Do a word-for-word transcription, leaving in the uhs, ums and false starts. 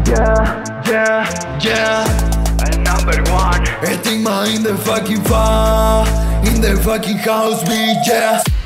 Yeah, yeah, yeah. El number one. Stigma in the fucking fire, in the fucking house, bitch, yeah.